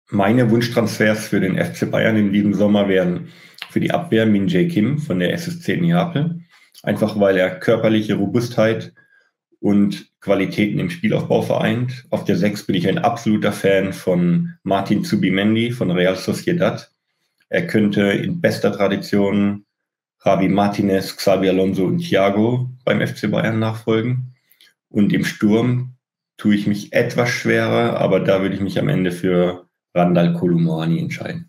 Meine Wunschtransfers für den FC Bayern in diesem Sommer wären für die Abwehr Min-Jae Kim von der SSC Neapel. Einfach weil er körperliche Robustheit und Qualitäten im Spielaufbau vereint. Auf der 6 bin ich ein absoluter Fan von Martin Zubimendi von Real Sociedad. Er könnte in bester Tradition Javi Martinez, Xabi Alonso und Thiago beim FC Bayern nachfolgen. Und im Sturm tue ich mich etwas schwerer, aber da würde ich mich am Ende für Randal Kolo Muani entscheiden.